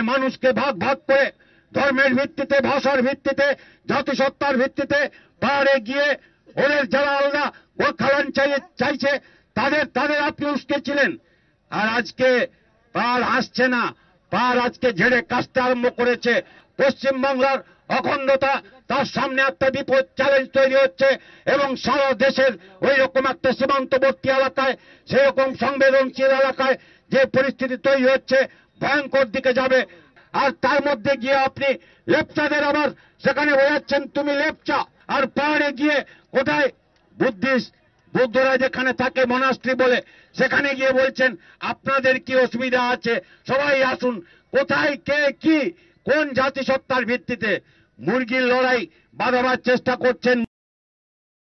মানুষকে ভাগ ভাগ করে ধর্মের ভিত্তিতে, ভাষার ভিত্তিতে, জাতিসত্তার ভিত্তিতে পাহাড়ে গিয়ে ওদের যারা আলাদা গোর্খাল্যান্ড চাইছে তাদের আপনি উস্কেছিলেন। আর আজকে পাহাড় আসছে না, পাহাড় আজকে ঝেড়ে কাশতে আরম্ভ করেছে। পশ্চিমবাংলার অখণ্ডতা, তার সামনে একটা বিপদ চ্যালেঞ্জ তৈরি হচ্ছে এবং সারা দেশের ওই রকম একটা সীমান্তবর্তী এলাকায়, সেই রকম সংবেদনশীল এলাকায় যে পরিস্থিতি তৈরি হচ্ছে ভয়ঙ্কর দিকে যাবে। আর তার মধ্যে গিয়ে আপনি লেপচাদের আবার সেখানে বোঝাচ্ছেন তুমি লেপচা, আর পাহাড়ে গিয়ে কোথায় বুদ্ধরা যেখানে থাকে মনাস্ট্রি বলে, সেখানে গিয়ে বলছেন আপনাদের কি অসুবিধা আছে, সবাই আসুন। কোথায় কে কি কোন জাতিসত্তার ভিত্তিতে মুরগির লড়াই বাঁধাবার চেষ্টা করছেন?